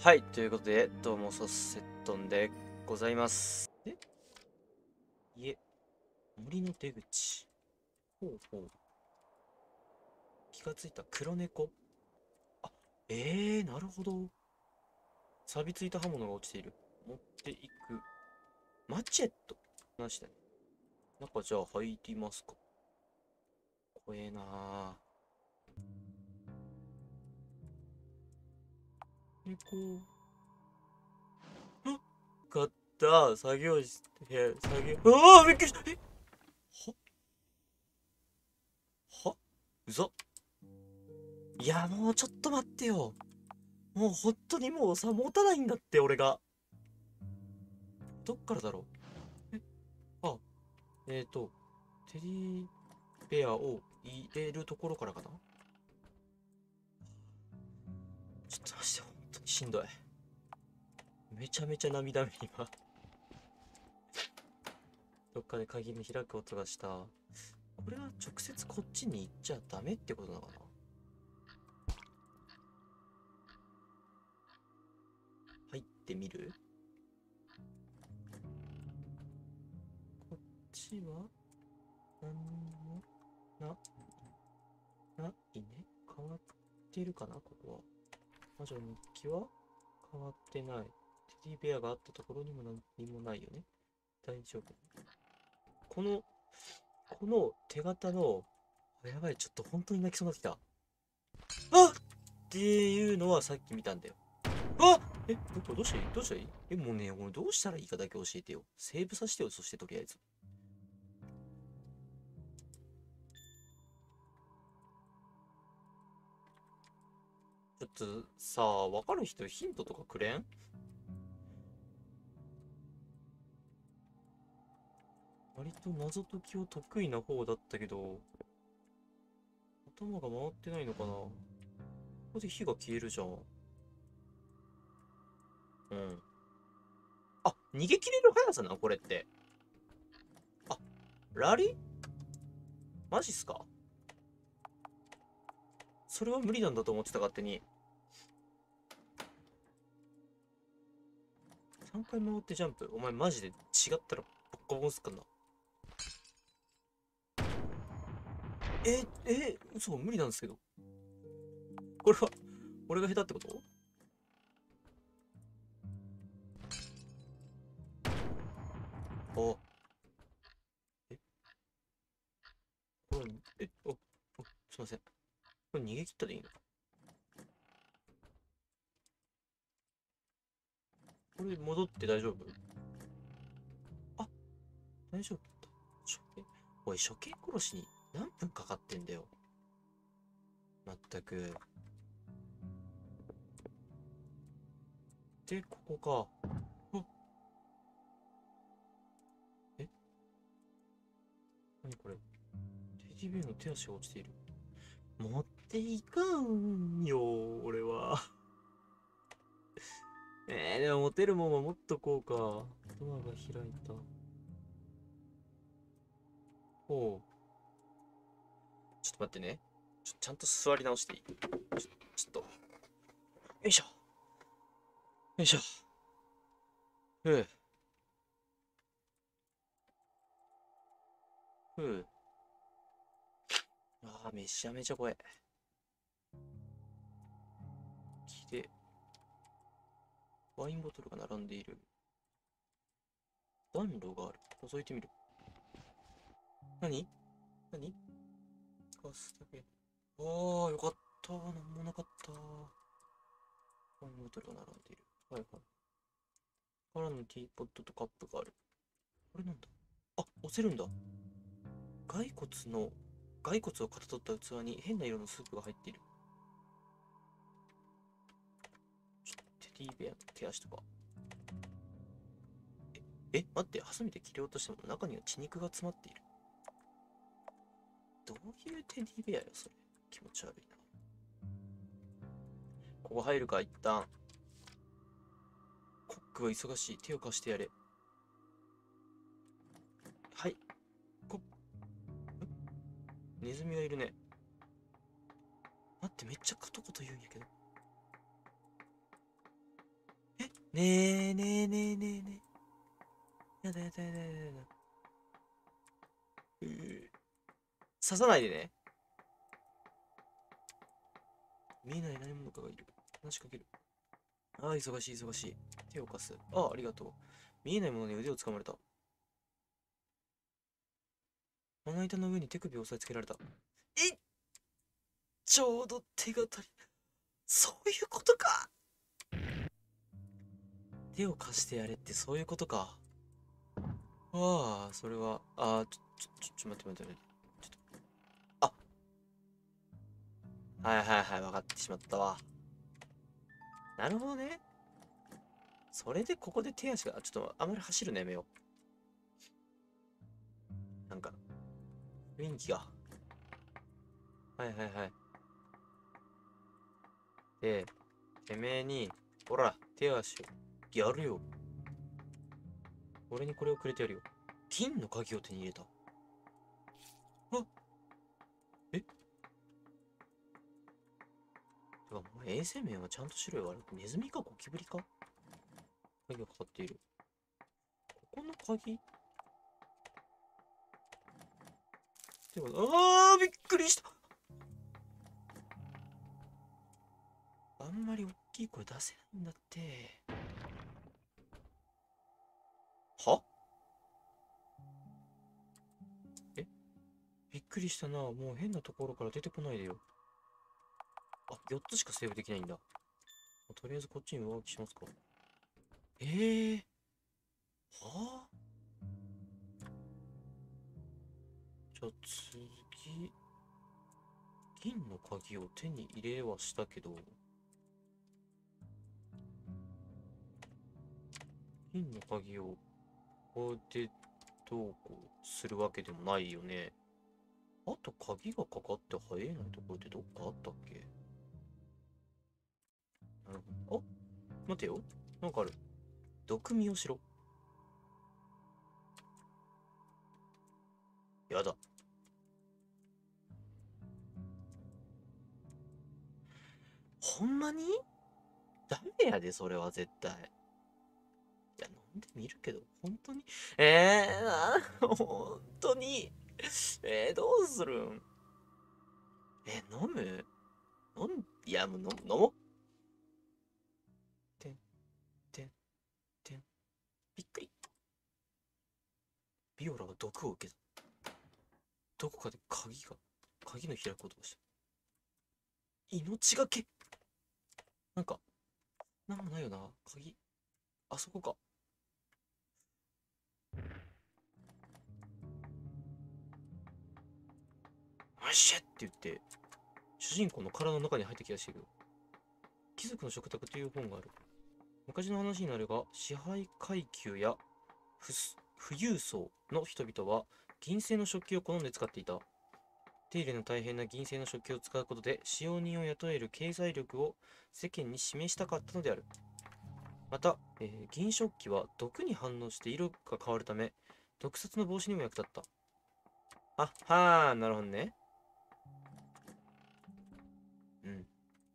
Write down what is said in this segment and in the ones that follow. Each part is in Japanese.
はい、ということで、どうも、ソッセットンでございます。森の出口。ほうほう。気がついた黒猫。あ、なるほど。錆びついた刃物が落ちている。持っていく。マチェット。なしで。中じゃあ入りますか。怖えなぁ。猫。あ、買った。作業して、ああ、びっくりした。は嘘。いや、もうちょっと待ってよ。もう本当にもうさ、持たないんだって、俺が。どっからだろう。あ、テディベアを入れるところからかな。ちょっとマジで本当にしんどい。めちゃめちゃ涙目今。どっかで鍵の開く音がした。これは直接こっちに行っちゃダメってことなのかな。入ってみる。こっちは何もないね。変わってるかな、ここは。魔女日記は変わってない。テディベアがあったところにも何もないよね。大丈夫。この手形の、やばい、ちょっと本当に泣きそうになってきた。あっっていうのはさっき見たんだよ。あどうしたらいいもうね、俺どうしたらいいかだけ教えてよ。セーブさせてよ、そしてとりあえず。ちょっとさ、わかる人ヒントとかくれん。割と謎解きを得意な方だったけど、頭が回ってないのかな。ここで火が消えるじゃん。うん。あ、逃げ切れる速さな、これって。あ、ラリマジっすか。それは無理なんだと思ってた、勝手に。3回回ってジャンプ。お前マジで違ったらボッコボコすっかんな。嘘、無理なんですけど。これは、俺が下手ってこと。あ、え、これ、すいません。これ逃げ切ったでいいの。これ戻って大丈夫。あ、大丈夫だ。処刑おい、処刑殺しに何分かかってんだよ。まったく。で、ここか。あ、え何これ。テディベアの手足が落ちている。持っていかんよ、俺は。でも持てるもんは持っとこうか。ドアが開いた。おう。ちょっと待ってね。ちゃんと座り直していい。ちょっと。よいしょ。よいしょ。ふう。ふう。ああ、めちゃめちゃ怖い。木で、ワインボトルが並んでいる。暖炉がある。覗いてみる。何ガスだけ。ああ、よかった。なんもなかった。ワインボトルが並んでいる。はいはい。空のティーポットとカップがある。これなんだ。あ、押せるんだ。骸骨の、骸骨をかたどった器に変な色のスープが入っている。テディベアの手足とか。待って、ハサミで切り落としても中には血肉が詰まっている。どういうテディベアよ、それ。気持ち悪いな。ここ入るか、一旦。コックは忙しい。手を貸してやれ。はい。コック、ネズミがいるね。待って、めっちゃコトコト言うんやけど。 ねえねえねえねえねえ。やだやだやだやだやだ。刺さないでね。見えない何者かがいる。話しかける。ああ、忙しい忙しい。手を貸す。ああ、ありがとう。見えないものに腕を掴まれた。まな板の上に手首を押さえつけられた。え、ちょうど手が足り、そういうことか。手を貸してやれってそういうことか。ああ、それは、待って待って待って。ちょっと、はいはいはい、分かってしまったわ。なるほどね。それでここで手足が、ちょっとあまり走るのやめよう。なんか、雰囲気が。はいはいはい。で、てめえに、ほら、手足をやるよ。俺にこれをくれてやるよ。金の鍵を手に入れた。あ、え、てか、もう衛生面はちゃんとしろよ。あれ、ネズミかゴキブリか。鍵がかかっている。ここの鍵てか、あー、びっくりした。あんまり大きい声出せないんだって。は、え、びっくりしたな。もう変なところから出てこないでよ。あ、4つしかセーブできないんだ。とりあえずこっちに上書きしますか。はあ、じゃあ次、銀の鍵を手に入れはしたけど、銀の鍵をここでどうこうするわけでもないよね。あと鍵がかかって入れないところってどっかあったっけ。なるほど。あ、待てよ。なんかある。毒味をしろ。やだ。ほんまにダメやで、それは絶対。いや、飲んでみるけど、本当に本当にどうするん。飲む。いや、もう飲もう。てん、てん、てん。びっくり。ビオラは毒を受けた。どこかで鍵の開く音がした。命がけ。なんか、なんもないよな。鍵、あそこか。よっしゃって言って、主人公の体の中に入った気がしてる。貴族の食卓という本がある。昔の話になるが、支配階級や富裕層の人々は銀製の食器を好んで使っていた。手入れの大変な銀製の食器を使うことで使用人を雇える経済力を世間に示したかったのである。また、銀食器は毒に反応して色が変わるため、毒殺の防止にも役立った。あ、はー、なるほどね。うん。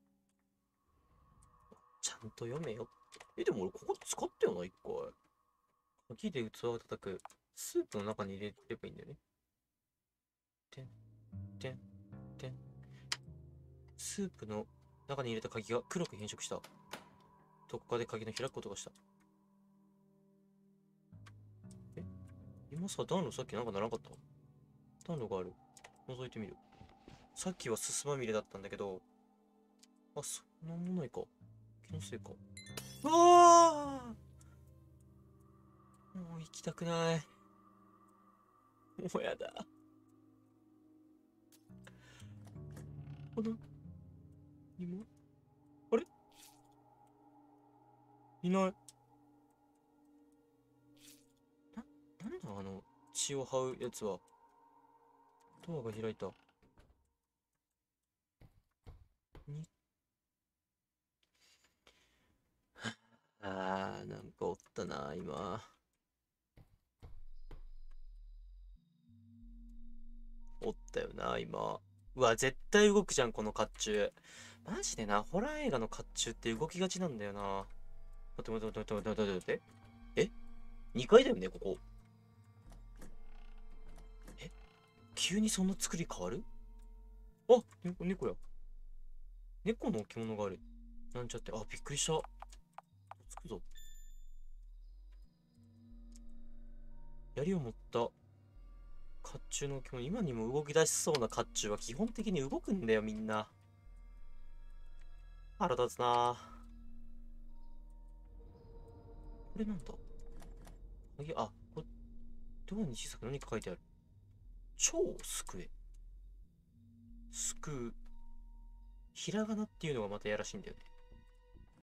ちゃんと読めよ。でも俺ここ使ったよな、一回。鍵で器を叩く。スープの中に入れればいいんだよね。てん、てん、てん。スープの中に入れた鍵が黒く変色した。どこかで鍵の開く音がした。え、今さ、暖炉さっきなんかならなかった。暖炉がある。覗いてみる。さっきはすすまみれだったんだけど、あ、そんなもないか。気のせいか。うわー、もう行きたくない。もうやだ。この、今、あれ、いない。な、なんだあの、血を這うやつは。ドアが開いた。に、なんかおったな、今。おったよな、今。うわ、絶対動くじゃん、この甲冑。マジでな、ホラー映画の甲冑って動きがちなんだよな。 待って待って待って待って待って。え ?2 階だよね、ここ。え急にそんな作り変わる？あ、猫や。猫の置物がある。なんちゃって。あ、びっくりした。つくぞ。槍を持った甲冑の置物。今にも動き出しそうな甲冑は基本的に動くんだよ、みんな。腹立つな。これなんだ？あ、これ、ドアに小さく何か書いてある。超救え。救う。ひらがなっていうのがまたやらしいんだよね。